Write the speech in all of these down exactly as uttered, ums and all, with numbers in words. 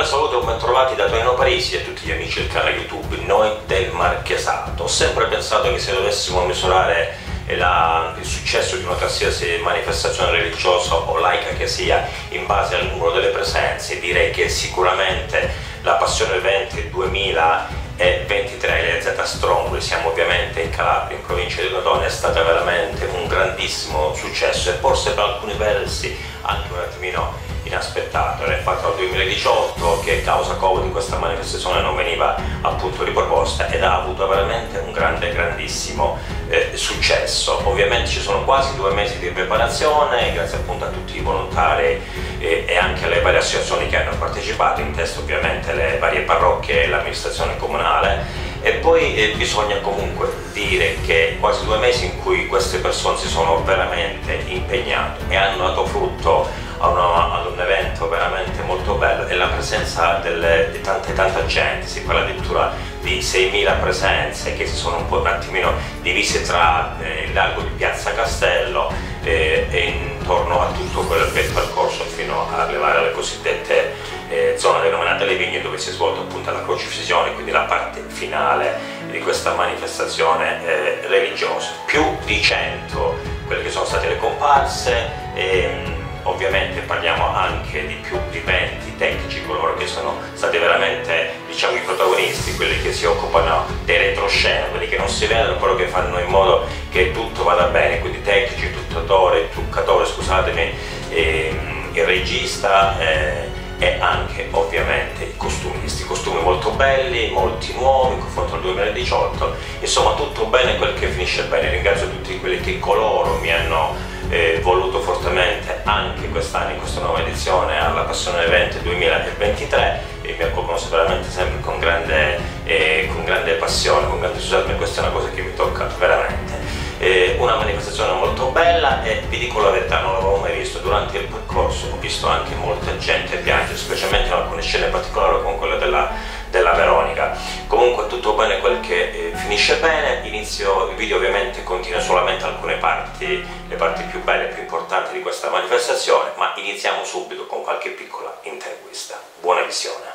cordiale saluto e ben trovati da Tonino Parisi e a tutti gli amici del canale YouTube Noi del Marchesato. Ho sempre pensato che se dovessimo misurare la, il successo di una qualsiasi manifestazione religiosa o laica che sia in base al numero delle presenze, direi che sicuramente la Passione Venti duemilaventitré, le Z Strongly, siamo ovviamente in Calabria, in provincia di Crotone, è stata veramente un grandissimo successo e forse per alcuni versi anche un attimino inaspettato. Era fatto nel duemiladiciotto che a causa Covid questa manifestazione non veniva appunto riproposta ed ha avuto veramente un grande grandissimo eh, successo. Ovviamente ci sono quasi due mesi di preparazione grazie appunto a tutti i volontari eh, e anche alle varie associazioni che hanno partecipato, in testa ovviamente le varie parrocchie e l'amministrazione comunale. E poi eh, bisogna comunque dire che quasi due mesi in cui queste persone si sono veramente impegnate e hanno dato frutto a una, ad un evento veramente molto bello e la presenza delle, di tanta tanta gente, si parla addirittura di seimila presenze che si sono un po' un attimino divise tra eh, il largo di Piazza Castello eh, e intorno a tutto quel bel percorso fino a arrivare alle cosiddette eh, zone denominate le Vigne, dove si è svolta appunto la crocifissione, quindi la parte finale di questa manifestazione eh, religiosa. Più di cento quelle che sono state le comparse. E, ovviamente parliamo anche di più di venti tecnici, coloro che sono stati veramente, diciamo, i protagonisti, quelli che si occupano dei retroscena, quelli che non si vedono, però che fanno in modo che tutto vada bene, quindi tecnici, truccatore, truccatore scusatemi, ehm, il regista eh, e anche ovviamente i costumisti, costumi molto belli, molti nuovi in confronto al duemiladiciotto, insomma tutto bene quel che finisce bene. Ringrazio tutti quelli che coloro mi hanno Eh, voluto fortemente anche quest'anno in questa nuova edizione alla Passione Venti duemilaventitré e mi accolgono veramente sempre con grande, eh, con grande passione, con grande entusiasmo, e questa è una cosa che mi tocca veramente. Eh, una manifestazione molto bella e vi dico la verità, non l'avevo mai visto. Durante il percorso ho visto anche molta gente piangere, specialmente in alcune scene particolari come quella della, della Veronica. Comunque tutto bene quel che eh, finisce bene. Inizio il video, ovviamente continua solamente alcune parti, le parti più belle e più importanti di questa manifestazione, ma iniziamo subito con qualche piccola intervista. Buona visione.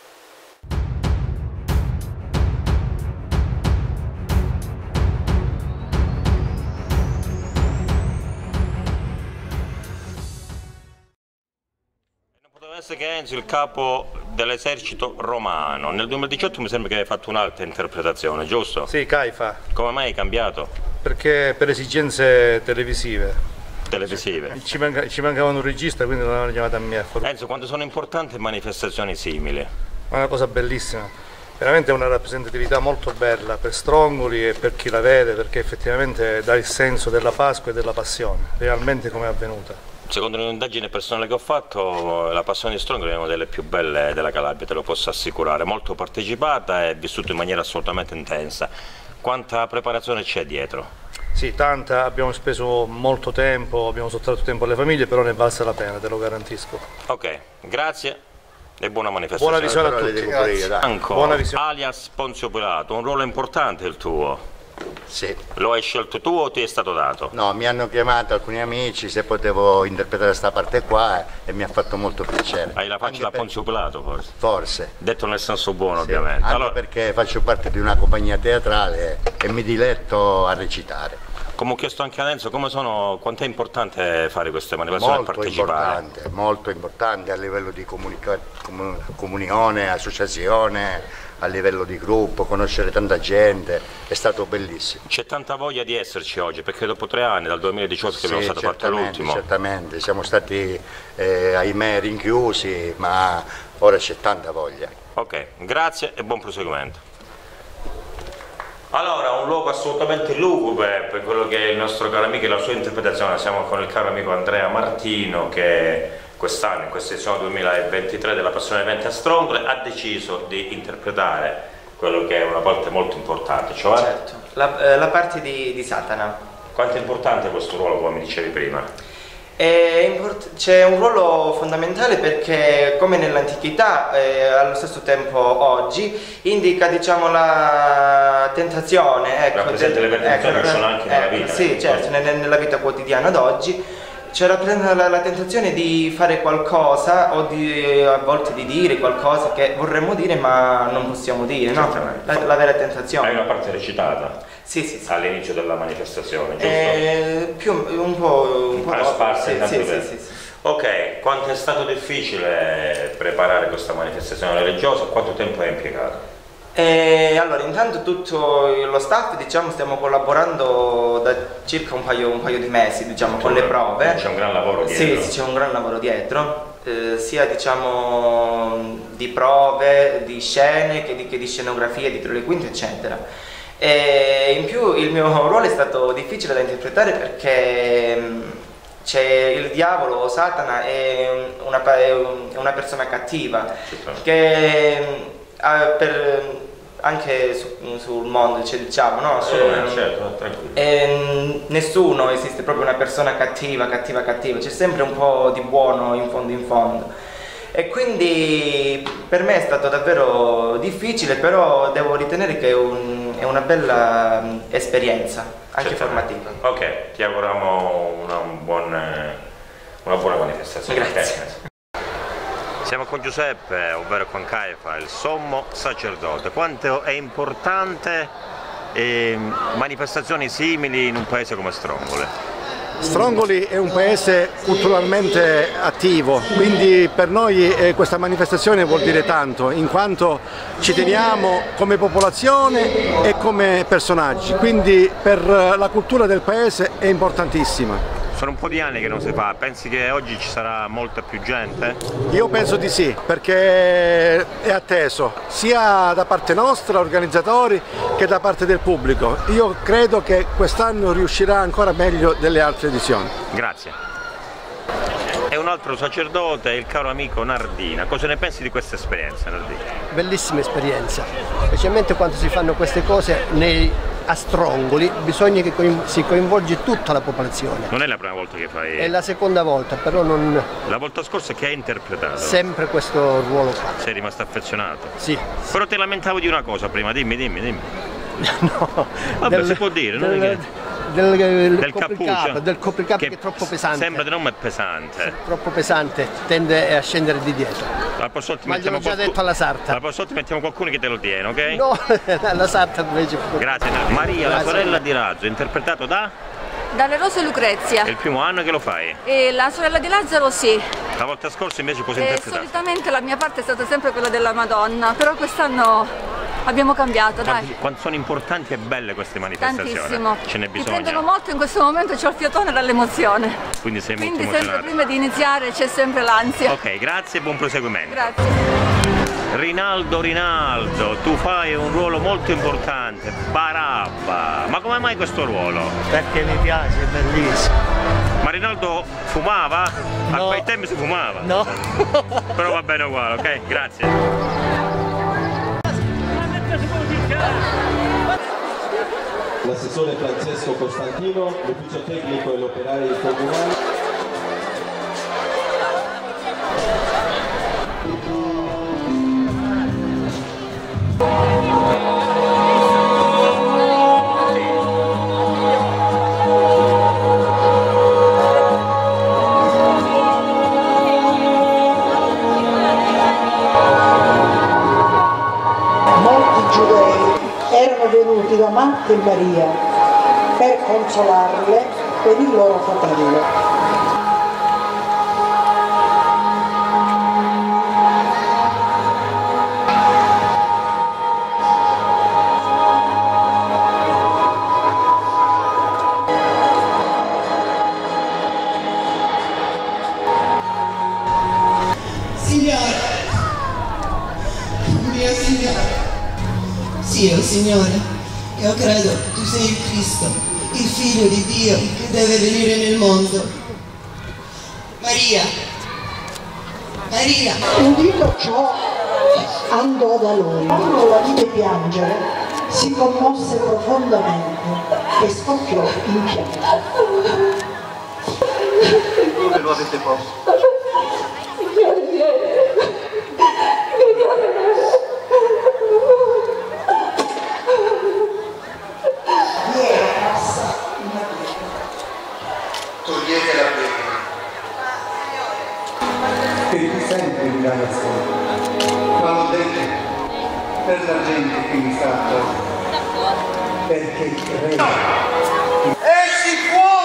Che Enzo, il capo dell'esercito romano, nel duemiladiciotto mi sembra che hai fatto un'altra interpretazione, giusto? Sì, Caifa. Come mai hai cambiato? Perché per esigenze televisive. Televisive. Ci, manca, ci mancava un regista, quindi non hanno chiamato a me a fare. Enzo, quando sono importanti manifestazioni simili? È una cosa bellissima, veramente una rappresentatività molto bella per Strongly e per chi la vede, perché effettivamente dà il senso della Pasqua e della Passione, realmente come è avvenuta. Secondo un'indagine personale che ho fatto, la Passione di Strongly è una delle più belle della Calabria, te lo posso assicurare, molto partecipata e vissuta in maniera assolutamente intensa. Quanta preparazione c'è dietro? Sì, tanta, abbiamo speso molto tempo, abbiamo sottratto tempo alle famiglie, però ne valsa la pena, te lo garantisco. Ok, grazie e buona manifestazione. Buona visione a tutti. Grazie. Franco, buona visione. alias Ponzio Pilato, un ruolo importante il tuo. Sì. Lo hai scelto tu o ti è stato dato? No, mi hanno chiamato alcuni amici se potevo interpretare questa parte qua e mi ha fatto molto piacere. Hai la faccia Anche da per... Ponzio Pilato forse? Forse. Detto nel senso buono, sì. ovviamente. Anche allora... perché faccio parte di una compagnia teatrale e mi diletto a recitare. Come ho chiesto anche a Enzo, come sono, quanto è importante fare queste manifestazioni e partecipare? Molto importante, molto importante a livello di comunica... comunione, associazione, a livello di gruppo, conoscere tanta gente, è stato bellissimo. C'è tanta voglia di esserci oggi, perché dopo tre anni, dal duemiladiciotto che sì, abbiamo stato fatto l'ultimo. Certamente, siamo stati eh, ahimè rinchiusi, ma ora c'è tanta voglia. Ok, grazie e buon proseguimento. Allora, un luogo assolutamente lugubre per quello che è il nostro caro amico e la sua interpretazione. Siamo con il caro amico Andrea Martino che quest'anno, in questa edizione duemilaventitré della Passione Venti a Strongly, ha deciso di interpretare quello che è una parte molto importante, cioè... Certo, la, eh, la parte di, di Satana. Quanto è importante questo ruolo, come mi dicevi prima? C'è un ruolo fondamentale perché, come nell'antichità, eh, allo stesso tempo oggi, indica, diciamo, la tentazione, ecco, rappresenta le tentazioni che sono anche nella vita. Sì, certo, nella vita quotidiana d'oggi. c'era la, la tentazione di fare qualcosa o di, a volte di dire qualcosa che vorremmo dire ma non possiamo dire, no? La, la vera tentazione. Hai una parte recitata? Sì, sì, sì. All'inizio della manifestazione, giusto? Eh, più un po'... Un po' Una sparsa sì, in tanti sì, livelli. sì, sì, sì. Ok, quanto è stato difficile preparare questa manifestazione religiosa? Quanto tempo hai impiegato? E allora, intanto tutto lo staff, diciamo, stiamo collaborando da circa un paio, un paio di mesi, diciamo, con le prove. C'è un gran lavoro dietro. Sì, sì, c'è un gran lavoro dietro, eh, sia diciamo di prove, di scene, che di, che di scenografie, dietro le quinte, eccetera. E in più il mio ruolo è stato difficile da interpretare perché c'è il diavolo o Satana è una, è una persona cattiva che per, anche su, sul mondo c'è, diciamo, no? Sì, eh, certo, e nessuno esiste proprio una persona cattiva, cattiva, cattiva, c'è sempre un po' di buono in fondo in fondo. E quindi per me è stato davvero difficile, però devo ritenere che è, un, è una bella esperienza, anche certo. formativa. Ok, ti auguriamo una, un buon, una buona manifestazione. Grazie. Siamo con Giuseppe, ovvero con Caifa, il sommo sacerdote. Quanto è importante eh, manifestazioni simili in un paese come Strongoli? Strongoli è un paese culturalmente attivo, quindi per noi eh, questa manifestazione vuol dire tanto, in quanto ci teniamo come popolazione e come personaggi, quindi per la cultura del paese è importantissima. Sono un po' di anni che non si fa, pensi che oggi ci sarà molta più gente? Io penso di sì, perché è atteso, sia da parte nostra, organizzatori, che da parte del pubblico. Io credo che quest'anno riuscirà ancora meglio delle altre edizioni. Grazie. E un altro sacerdote, il caro amico Nardina. Cosa ne pensi di questa esperienza, Nardina? Bellissima esperienza, specialmente quando si fanno queste cose nei, a Strongoli, bisogna che coin, si coinvolge tutta la popolazione. Non è la prima volta che fai? È la seconda volta, però non... La volta scorsa che hai interpretato? Sempre questo ruolo qua. Sei rimasto affezionato? Sì. Però ti lamentavo di una cosa prima, dimmi, dimmi, dimmi. No. Vabbè, del, si può dire, del, non è che... Del, del, del cappuccio, del copricapo che, che è troppo pesante. Sembra di non è pesante. È troppo pesante, tende a scendere di dietro. La prossima volta Ma gliel'ho già qualcuno... detto alla sarta. La prossima volta mettiamo qualcuno che te lo tiene, ok? No, alla sarta invece. Grazie. Maria, Grazie. La sorella di Razzo, interpretato da? Dalle Rose Lucrezia. È il primo anno che lo fai? E la sorella di Lazzaro sì. La volta scorsa invece cosa e interpretato? Solitamente la mia parte è stata sempre quella della Madonna, però quest'anno abbiamo cambiato, quanto, dai. Quanto sono importanti e belle queste manifestazioni? Tantissimo. Ce n'è bisogno. Mi prendono molto in questo momento, c'ho il fiatone dall'emozione. Quindi sei Quindi molto sempre prima di iniziare c'è sempre l'ansia. Ok, grazie e buon proseguimento. Grazie. Rinaldo Rinaldo, tu fai un ruolo molto importante, Barabba. Ma come mai questo ruolo? Perché mi piace, è bellissimo. Ma Rinaldo fumava? No. A quei tempi si fumava? No. Però va bene uguale, ok? Grazie. L'assessore Francesco Costantino, l'ufficio tecnico e gli operai comunali. Molti giudei erano venuti da Marta e Maria per consolarle per il loro fratello. Signore, mio Signore, sì, oh Signore, io credo che tu sei il Cristo, il Figlio di Dio che deve venire nel mondo. Maria, Maria. Udito ciò, andò da lui. Quando la vide piangere, si commosse profondamente e scoppiò in pianto. Dove lo avete posto? Signore, vieni. Vieni a vedere. Togliete la pietra. che tu sempre mi dai ascolto, ma l'ho detto per la gente che mi sta attorno, perché credo. Esci fuori!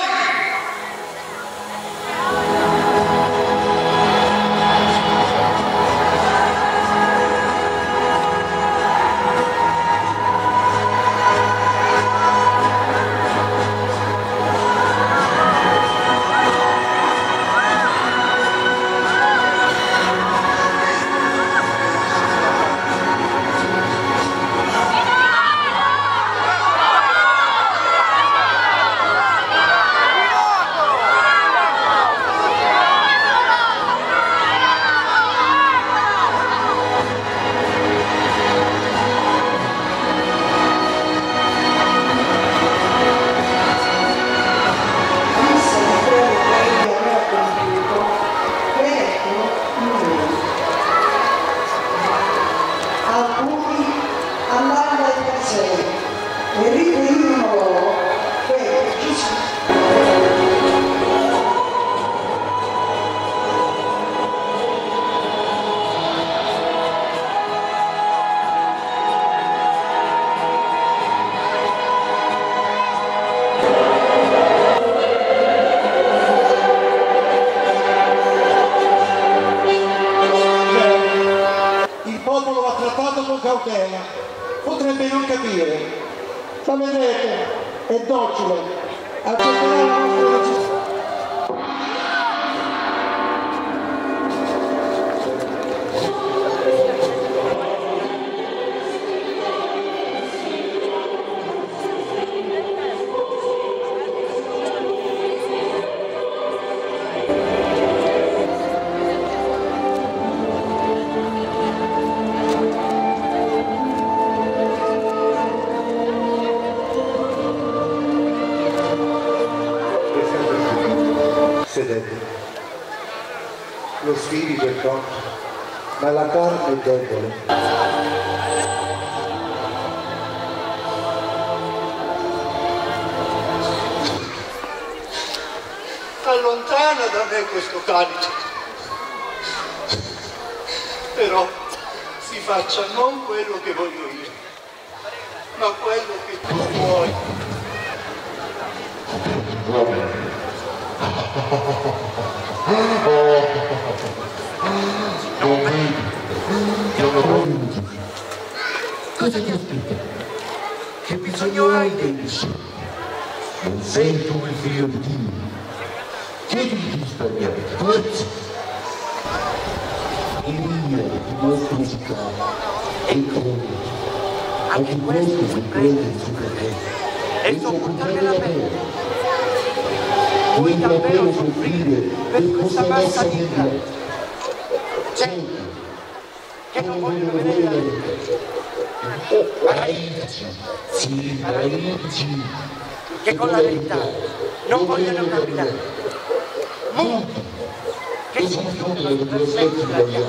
Potrebbe non capire, ma vedete, è docile, accetterà la nostra decisione. Sedete. Lo spirito è forte, ma la carne è debole. Allontana da me questo calice, però si faccia non quello che voglio io, ma quello che tu vuoi. Non vedi, non vedi. Cosa ti aspetta? Che bisogno hai di essi? Non sei tu il figlio di Dio. Chiedimi di risparmiare, forza. Elia ti mostra la città e come. Anche questo puoi prendere il suo fratello e sopportare la pena. Vuoi davvero soffrire per questa massa vita? Gente che non vogliono vedere. Paradici, sì, paradici, che con la verità non vogliono camminare. Mondi che si rifiutano di trasmettere la chiave.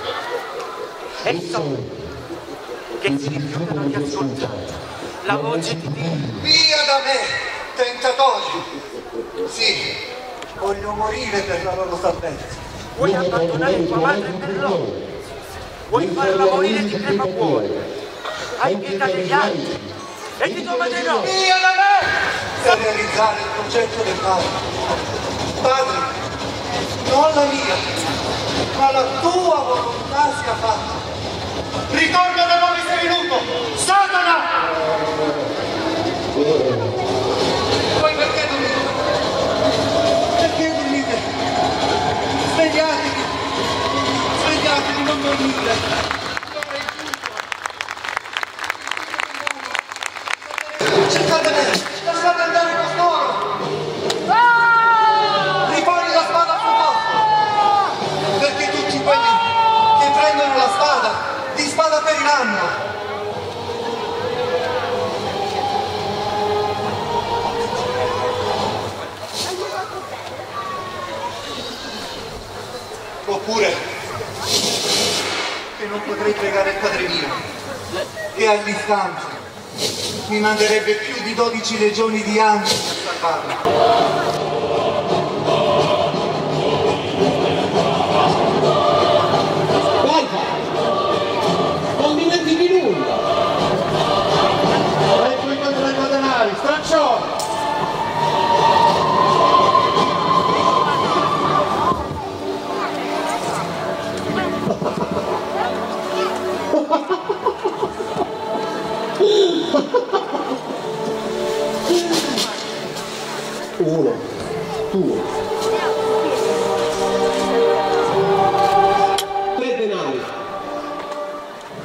E soli che si rifiutano di ascoltare la voce di Dio. Via da me, tentatori! Sì, voglio morire per la loro salvezza. Vuoi abbandonare tua madre per loro? Vuoi farla morire di crepapue? Hai pietà degli altri e di tua madre no! Via da me! Per realizzare il progetto del Padre. Padre, non la mia, ma la tua volontà sia fatta. Ritorna da dove sei venuto! Satana! Poi perché dormite? Perché dormite? Svegliatevi! Svegliatevi, non dormite! Cercate me! Lasciate andare costoro! Riponi la spada sul posto! Perché tutti quelli che prendono la spada, di spada periranno! Oppure che non potrei pregare il Padre mio, che all'istante mi manderebbe più di dodici legioni di angeli per salvarmi.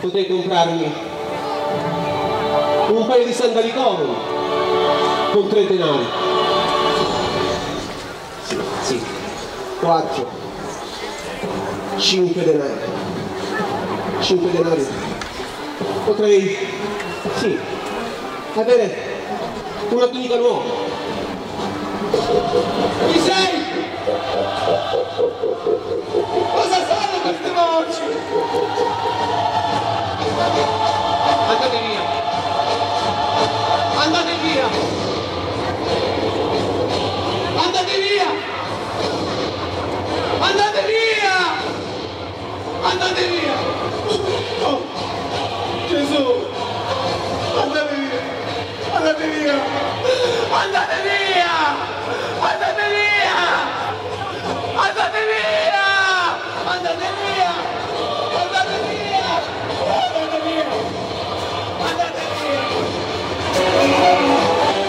potrei comprarmi un paio di sandali comodi con tre denari. Sì, sì, quattro, cinque denari. Cinque denari. Potrei, sì, avere una tunica nuova. Chi sei? Cosa sono queste voci? Andate via! Andate via! Andate via! Andate via! Andate via! Oh, Gesù! Andate via! Andate via! Andate via! Andate via! Andate via! Andate via! Andate via! Andate via! Andate via!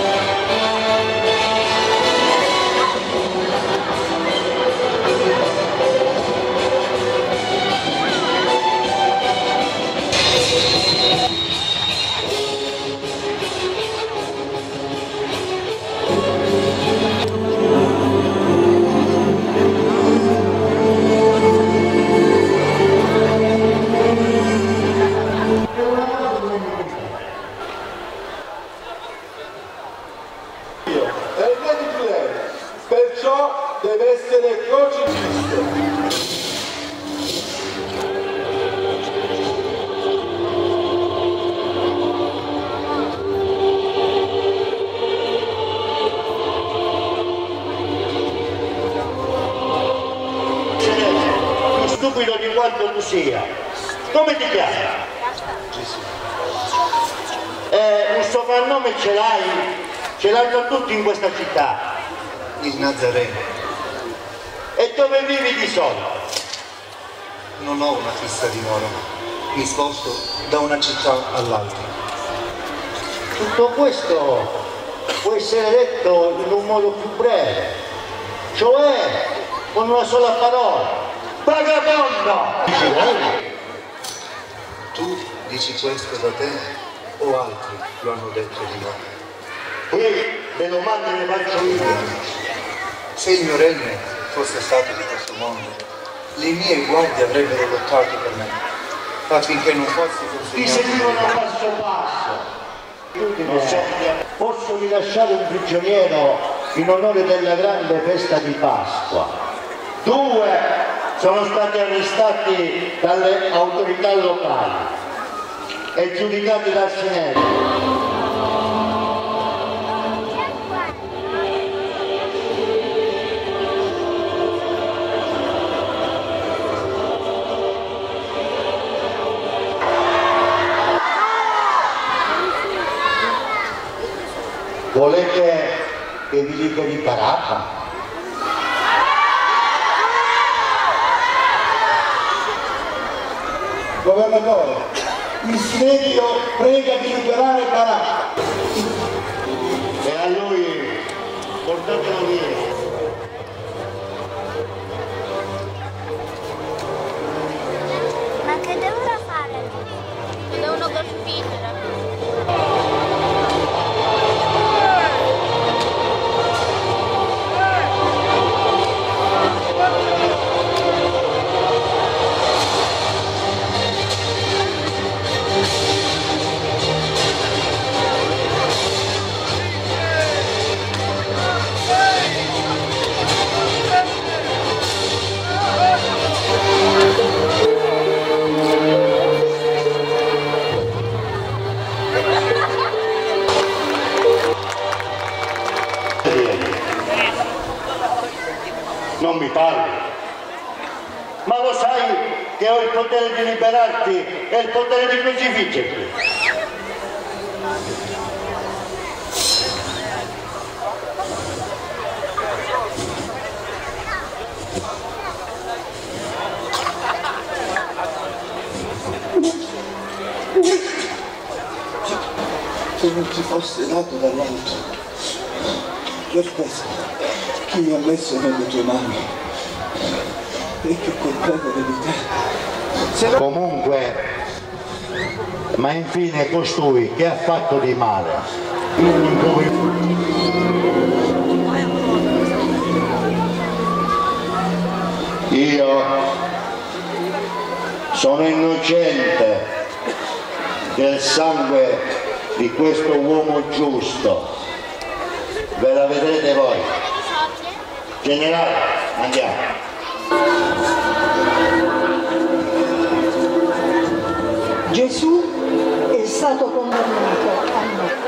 Perciò deve essere crocifisso. Più stupido di quanto tu sia. Come ti chiami? Gesù. Eh, un soprannome ce l'hai? Ce l'hanno tutti in questa città. Il Nazareno. E dove vivi di solito? Non ho una fissa dimora. Mi sposto da una città all'altra. Tutto questo può essere detto in un modo più breve, cioè con una sola parola: vagabondo! Tu dici questo da te o altri lo hanno detto di me? Qui le domande le faccio io. Se il mio regno fosse stato di questo mondo, le mie guardie avrebbero lottato per me, affinché non fossi Ti consegnato. seguivano passo passo. Posso rilasciare un prigioniero in onore della grande festa di Pasqua. Due sono stati arrestati dalle autorità locali e giudicati dal Sinedrio. Volete che vi dica di Barabba? Governatore, il Sinedrio prega di liberare Barabba. E a lui portatelo via. Ma che devono fare? Lo devono colpire. Non mi parli, ma lo sai che ho il potere di liberarti e il potere di crocifiggerti. Se non ti fosse dato dall'alto, per questo chi mi ha messo nelle tue mani è più colpevole di te. Comunque ma infine costui che ha fatto di male. Io sono innocente del sangue di questo uomo giusto, ve la vedrete voi. Generale, andiamo. Gesù è stato condannato a morte.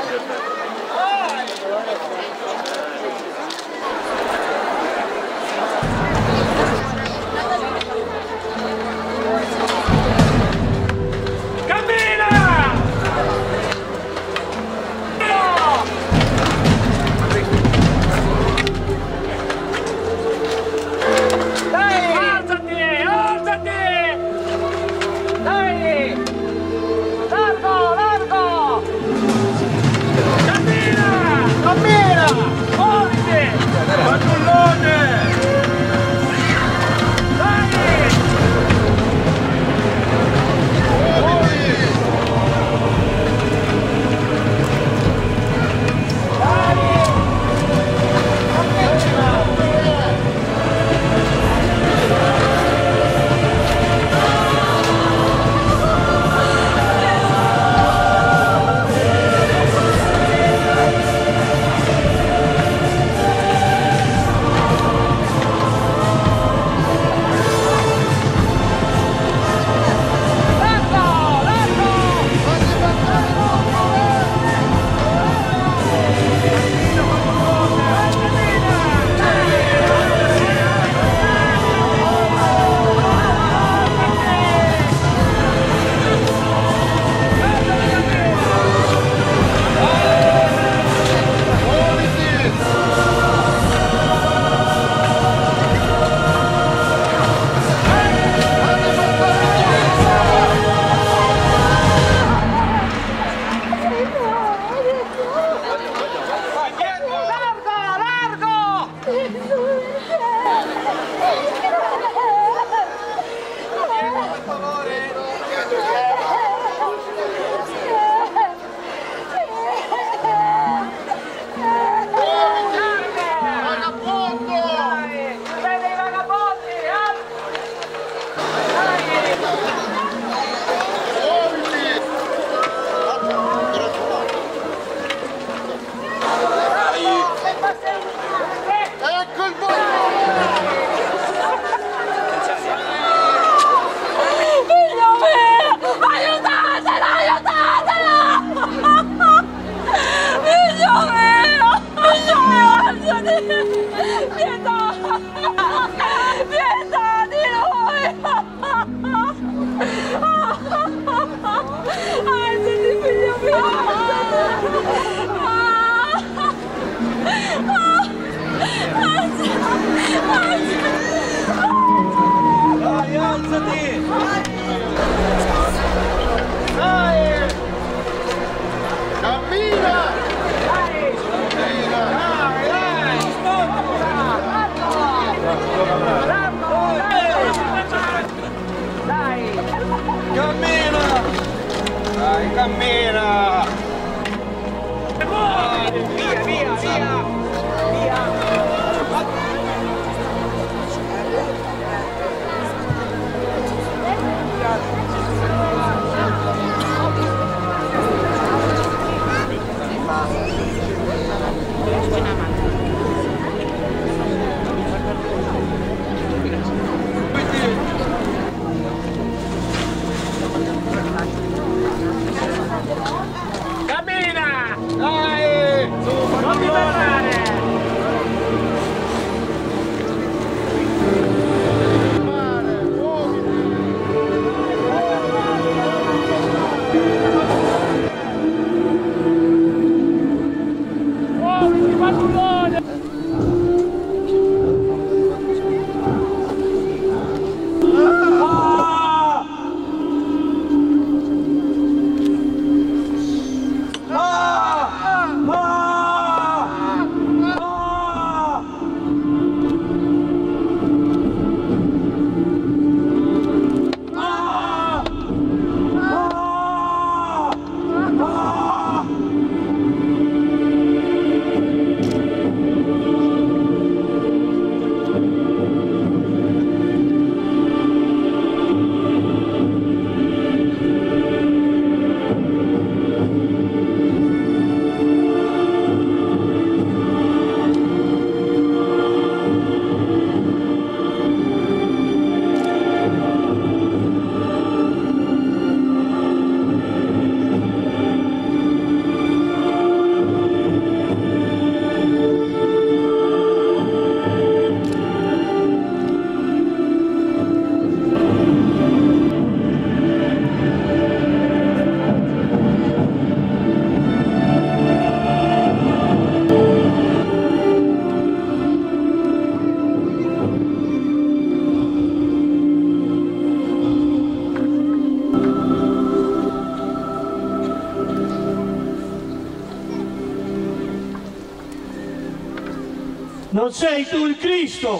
Non sei tu il Cristo?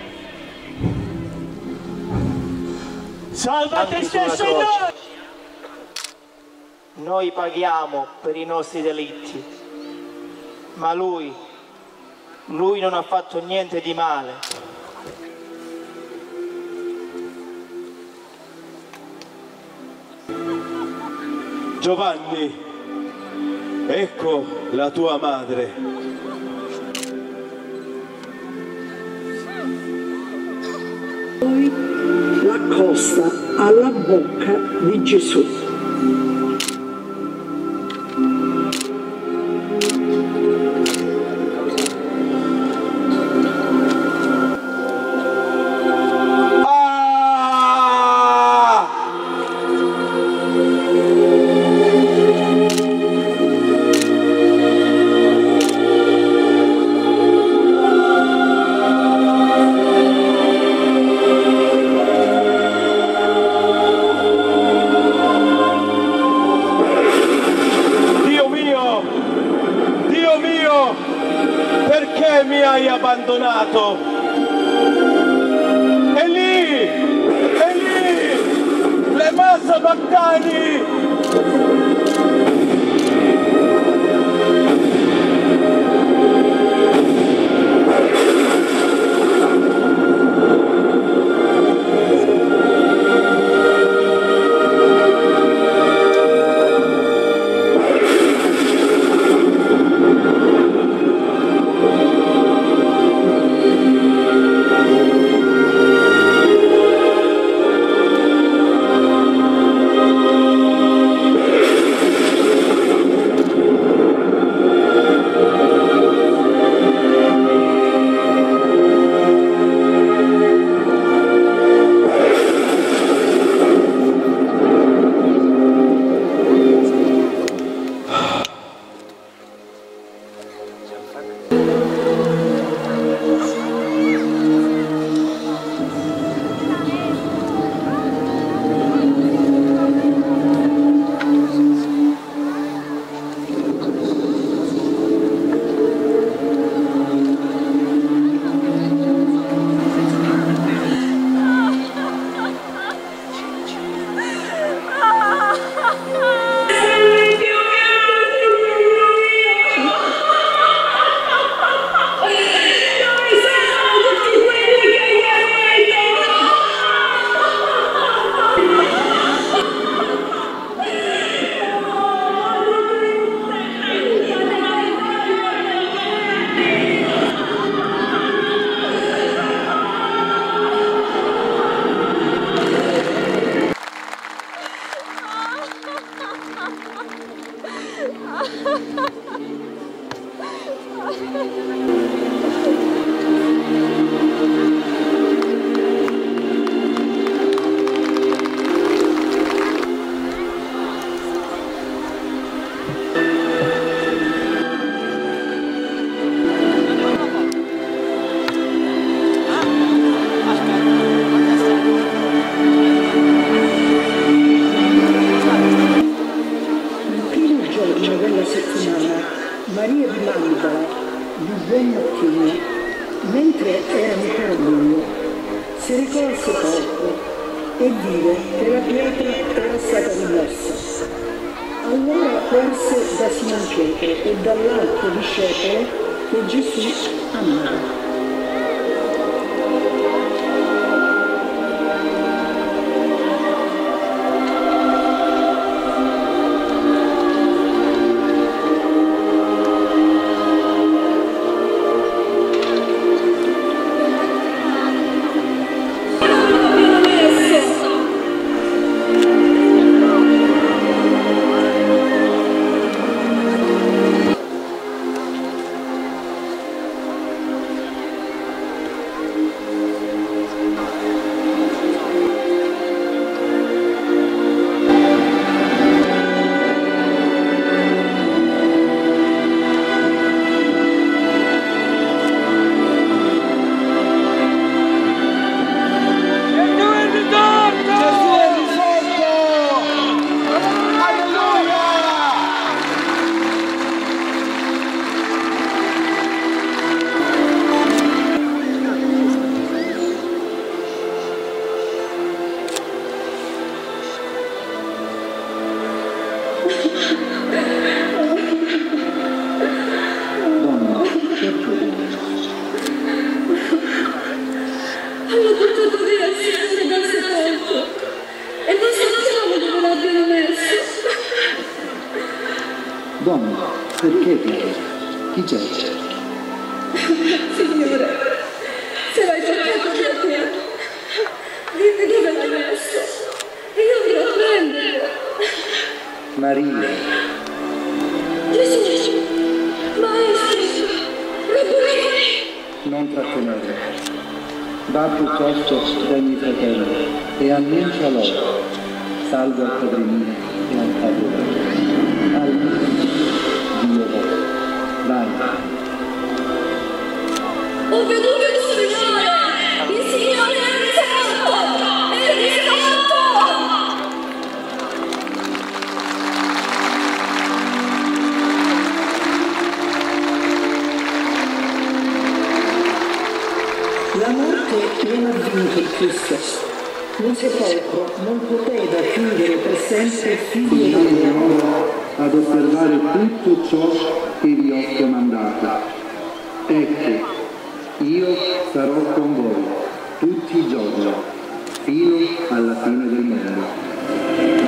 Salva te stesso e noi! Noi paghiamo per i nostri delitti, ma lui, lui non ha fatto niente di male. Giovanni, ecco la tua madre. Poi l'accosta alla bocca di Gesù. Perché mi hai abbandonato? E lì, e lì, le massa Baccani! Maria di Magdala, di buon mattino, mentre era ancora buio, si recò al sepolcro e vide che la pietra era stata rimossa. Allora perse da Simon Pietro e dall'altro discepolo che Gesù amava. Perché piangi? Chi c'è? Signore, se l'hai portato via te, dimmi dove l'hai messo e io andrò a prenderlo. Maria. Gesù, Maestro, Rabboni. Non trattenere. Va piuttosto dai miei fratelli e annuncia loro. Salve al Padre mio e al Padre vostro. Al Dio vostro. Vai. Ho veduto il Signore! Il Signore è risorto! È risorto! La morte non ha vinto Cristo. Un sepolcro non poteva chiudere per sempre il figlio dell'uomo. Ad osservare tutto ciò che vi ho comandato. Ecco, io sarò con voi tutti i giorni, fino alla fine del mondo.